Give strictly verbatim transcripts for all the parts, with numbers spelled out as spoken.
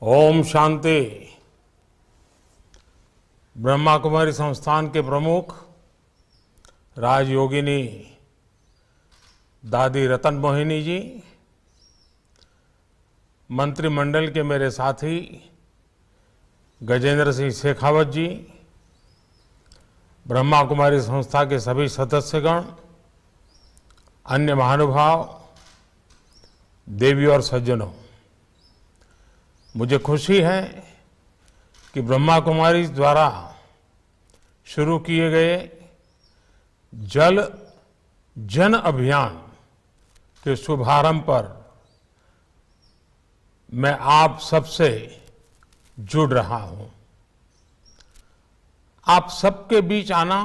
ओम शांति। ब्रह्मा कुमारी संस्थान के प्रमुख राजयोगिनी दादी रतन मोहिनी जी, मंत्रिमंडल के मेरे साथी गजेंद्र सिंह शेखावत जी, ब्रह्मा कुमारी संस्था के सभी सदस्यगण, अन्य महानुभाव, देवी और सज्जनों, मुझे खुशी है कि ब्रह्मा कुमारी द्वारा शुरू किए गए जल जन अभियान के शुभारंभ पर मैं आप सबसे जुड़ रहा हूं। आप सबके बीच आना,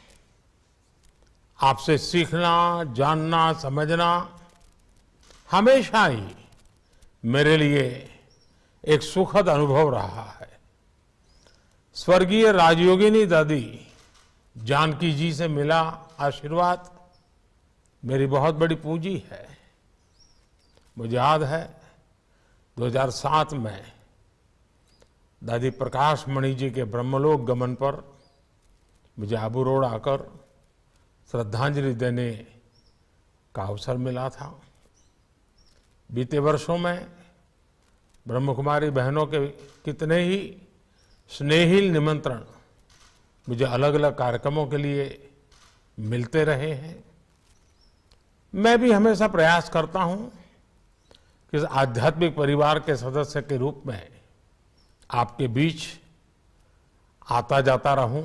आपसे सीखना, जानना, समझना हमेशा ही मेरे लिए एक सुखद अनुभव रहा है। स्वर्गीय राजयोगिनी दादी जानकी जी से मिला आशीर्वाद मेरी बहुत बड़ी पूंजी है। मुझे याद है दो हज़ार सात में दादी प्रकाश मणि जी के ब्रह्मलोक गमन पर मुझे आबू रोड आकर श्रद्धांजलि देने का अवसर मिला था। बीते वर्षों में ब्रह्मकुमारी बहनों के कितने ही स्नेहिल निमंत्रण मुझे अलग अलग कार्यक्रमों के लिए मिलते रहे हैं। मैं भी हमेशा प्रयास करता हूं कि इस आध्यात्मिक परिवार के सदस्य के रूप में आपके बीच आता जाता रहूं।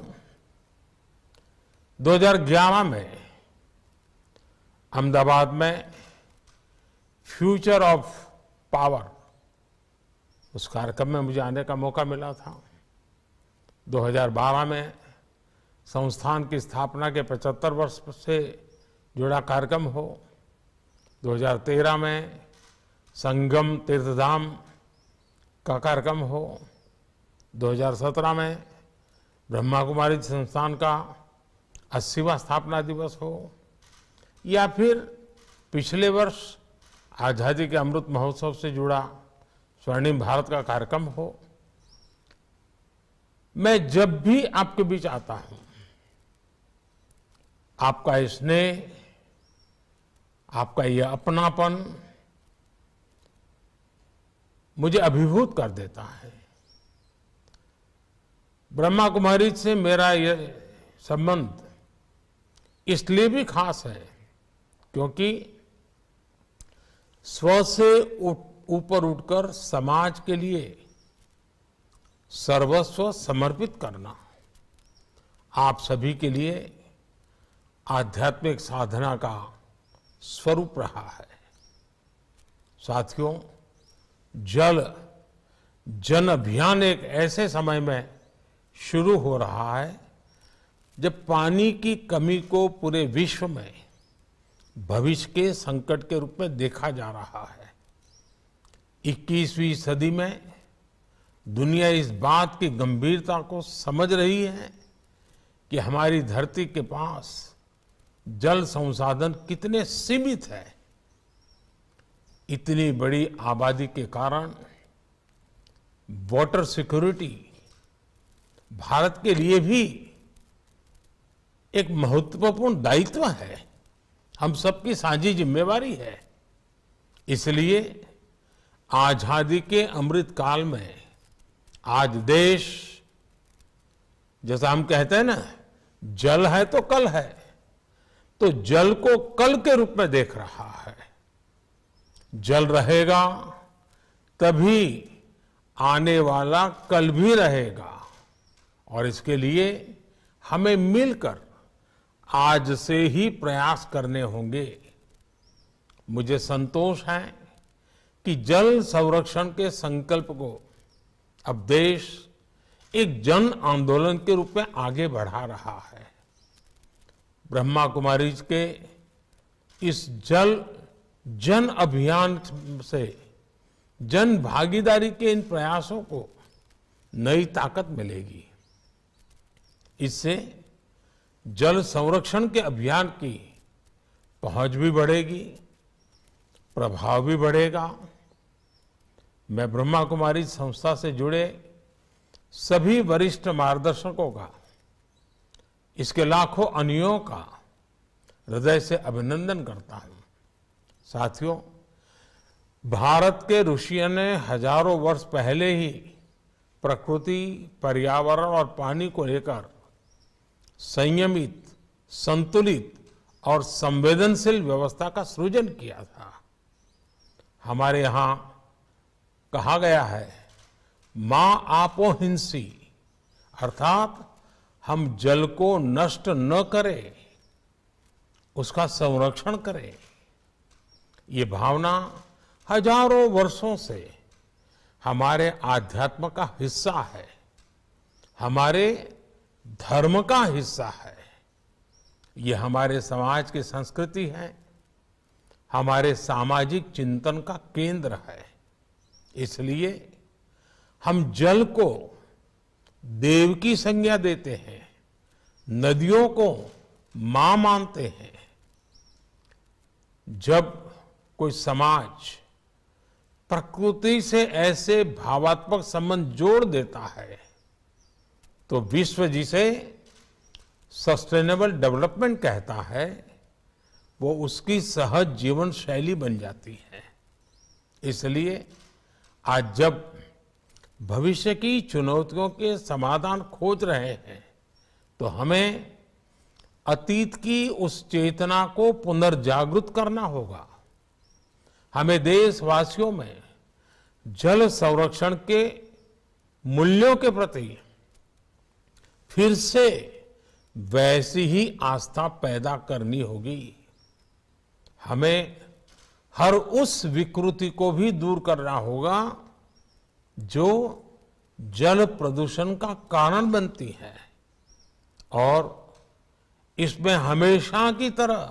दो हज़ार ग्यारह में अहमदाबाद में फ्यूचर ऑफ पावर, उस कार्यक्रम में मुझे आने का मौका मिला था। दो हज़ार बारह में संस्थान की स्थापना के पचहत्तर वर्ष से जुड़ा कार्यक्रम हो। दो हज़ार तेरह में संगम तीर्थधाम का कार्यक्रम हो। दो हज़ार सत्रह में ब्रह्मा कुमारी संस्थान का अस्सीवां स्थापना दिवस हो, या फिर पिछले वर्ष आज़ादी के अमृत महोत्सव से जुड़ा स्वर्णिम भारत का कार्यक्रम हो। मैं जब भी आपके बीच आता हूं, आपका स्नेह, आपका यह अपनापन मुझे अभिभूत कर देता है। ब्रह्मा कुमारी से मेरा यह संबंध इसलिए भी खास है क्योंकि स्व से ऊपर उठकर समाज के लिए सर्वस्व समर्पित करना आप सभी के लिए आध्यात्मिक साधना का स्वरूप रहा है। साथियों, जल जन अभियान एक ऐसे समय में शुरू हो रहा है जब पानी की कमी को पूरे विश्व में भविष्य के संकट के रूप में देखा जा रहा है। इक्कीसवीं सदी में दुनिया इस बात की गंभीरता को समझ रही है कि हमारी धरती के पास जल संसाधन कितने सीमित है। इतनी बड़ी आबादी के कारण वाटर सिक्योरिटी भारत के लिए भी एक महत्वपूर्ण दायित्व है, हम सबकी साझी जिम्मेवारी है। इसलिए आजादी के अमृत काल में आज देश, जैसा हम कहते हैं ना, जल है तो कल है, तो जल को कल के रूप में देख रहा है। जल रहेगा तभी आने वाला कल भी रहेगा, और इसके लिए हमें मिलकर आज से ही प्रयास करने होंगे। मुझे संतोष है कि जल संरक्षण के संकल्प को अब देश एक जन आंदोलन के रूप में आगे बढ़ा रहा है। ब्रह्मा कुमारी के इस जल जन अभियान से जन भागीदारी के इन प्रयासों को नई ताकत मिलेगी। इससे जल संरक्षण के अभियान की पहुंच भी बढ़ेगी, प्रभाव भी बढ़ेगा। मैं ब्रह्मा कुमारी संस्था से जुड़े सभी वरिष्ठ मार्गदर्शकों का, इसके लाखों अनुयायियों का हृदय से अभिनंदन करता हूं। साथियों, भारत के ऋषियों ने हजारों वर्ष पहले ही प्रकृति, पर्यावरण और पानी को लेकर संयमित, संतुलित और संवेदनशील व्यवस्था का सृजन किया था। हमारे यहां कहा गया है, मां आपो हिंसी, अर्थात हम जल को नष्ट न करें, उसका संरक्षण करें। ये भावना हजारों वर्षों से हमारे आध्यात्म का हिस्सा है, हमारे धर्म का हिस्सा है। ये हमारे समाज की संस्कृति है, हमारे सामाजिक चिंतन का केंद्र है। इसलिए हम जल को देव की संज्ञा देते हैं, नदियों को मां मानते हैं। जब कोई समाज प्रकृति से ऐसे भावात्मक संबंध जोड़ देता है तो विश्व जिसे सस्टेनेबल डेवलपमेंट कहता है, वो उसकी सहज जीवन शैली बन जाती है। इसलिए आज जब भविष्य की चुनौतियों के समाधान खोज रहे हैं तो हमें अतीत की उस चेतना को पुनर्जागृत करना होगा। हमें देशवासियों में जल संरक्षण के मूल्यों के प्रति फिर से वैसी ही आस्था पैदा करनी होगी। हमें हर उस विकृति को भी दूर करना होगा जो जल प्रदूषण का कारण बनती है, और इसमें हमेशा की तरह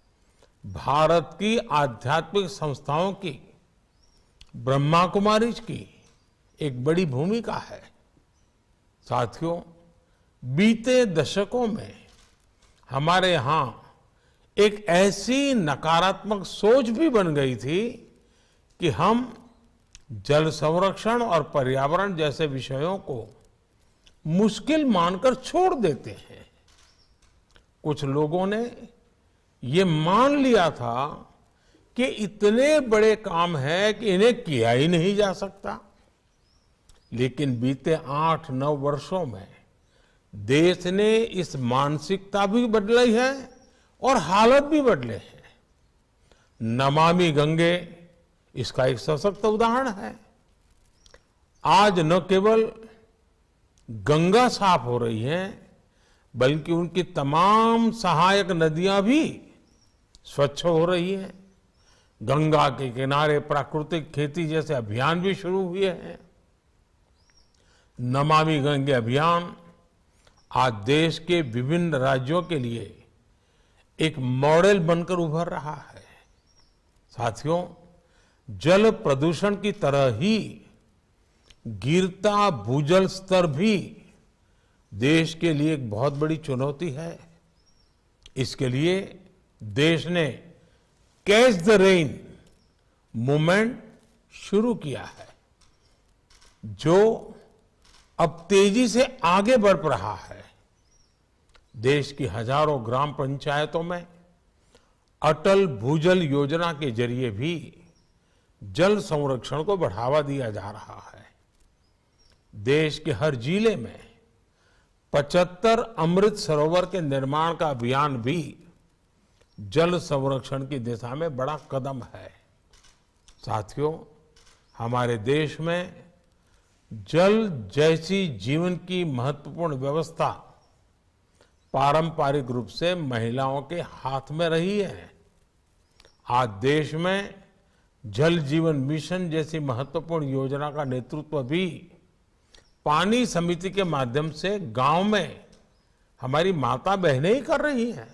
भारत की आध्यात्मिक संस्थाओं की, ब्रह्मा कुमारीज की एक बड़ी भूमिका है। साथियों, बीते दशकों में हमारे यहां एक ऐसी नकारात्मक सोच भी बन गई थी कि हम जल संरक्षण और पर्यावरण जैसे विषयों को मुश्किल मानकर छोड़ देते हैं। कुछ लोगों ने ये मान लिया था कि इतने बड़े काम है कि इन्हें किया ही नहीं जा सकता। लेकिन बीते आठ नौ वर्षों में देश ने इस मानसिकता भी बदली है और हालत भी बदले हैं। नमामि गंगे इसका एक सशक्त उदाहरण है। आज न केवल गंगा साफ हो रही है, बल्कि उनकी तमाम सहायक नदियां भी स्वच्छ हो रही हैं। गंगा के किनारे प्राकृतिक खेती जैसे अभियान भी शुरू हुए हैं। नमामि गंगे अभियान आज देश के विभिन्न राज्यों के लिए एक मॉडल बनकर उभर रहा है। साथियों, जल प्रदूषण की तरह ही गिरता भूजल स्तर भी देश के लिए एक बहुत बड़ी चुनौती है। इसके लिए देश ने कैच द रेन मूवमेंट शुरू किया है, जो अब तेजी से आगे बढ़ रहा है। देश की हजारों ग्राम पंचायतों में अटल भूजल योजना के जरिए भी जल संरक्षण को बढ़ावा दिया जा रहा है। देश के हर जिले में पचहत्तर अमृत सरोवर के निर्माण का अभियान भी जल संरक्षण की दिशा में बड़ा कदम है। साथियों, हमारे देश में जल जैसी जीवन की महत्वपूर्ण व्यवस्था पारंपरिक रूप से महिलाओं के हाथ में रही है। आज देश में जल जीवन मिशन जैसी महत्वपूर्ण योजना का नेतृत्व भी पानी समिति के माध्यम से गांव में हमारी माता बहनें ही कर रही हैं।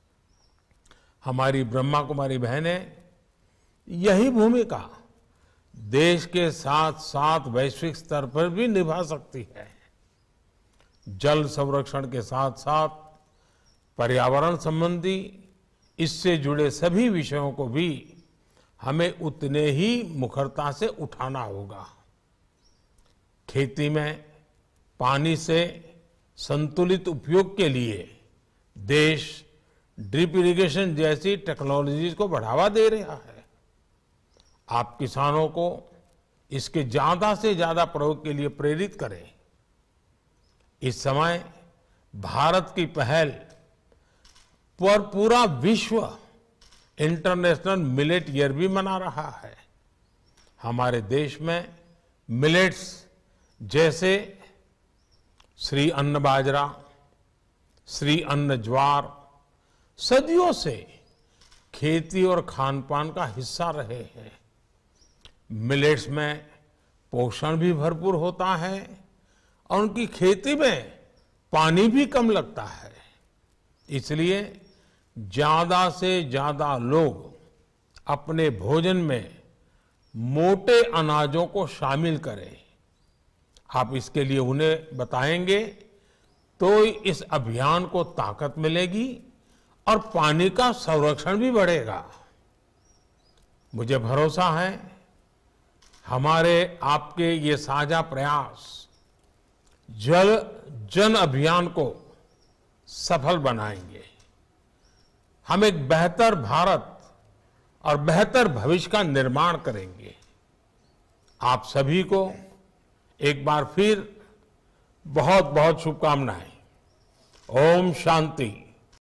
हमारी ब्रह्मा कुमारी बहनें यही भूमिका देश के साथ साथ वैश्विक स्तर पर भी निभा सकती है। जल संरक्षण के साथ साथ पर्यावरण संबंधी इससे जुड़े सभी विषयों को भी हमें उतने ही मुखरता से उठाना होगा। खेती में पानी से संतुलित उपयोग के लिए देश ड्रिप इरिगेशन जैसी टेक्नोलॉजीज को बढ़ावा दे रहा है। आप किसानों को इसके ज्यादा से ज्यादा प्रयोग के लिए प्रेरित करें। इस समय भारत की पहल पर पूरा विश्व इंटरनेशनल मिलेट ईयर भी मना रहा है। हमारे देश में मिलेट्स जैसे श्री अन्न बाजरा, श्री अन्न ज्वार सदियों से खेती और खान पान का हिस्सा रहे हैं। मिलेट्स में पोषण भी भरपूर होता है और उनकी खेती में पानी भी कम लगता है। इसलिए ज्यादा से ज्यादा लोग अपने भोजन में मोटे अनाजों को शामिल करें। आप इसके लिए उन्हें बताएंगे तो इस अभियान को ताकत मिलेगी और पानी का संरक्षण भी बढ़ेगा। मुझे भरोसा है हमारे आपके ये साझा प्रयास जल जन अभियान को सफल बनाएंगे। हम एक बेहतर भारत और बेहतर भविष्य का निर्माण करेंगे। आप सभी को एक बार फिर बहुत बहुत शुभकामनाएं। ओम शांति।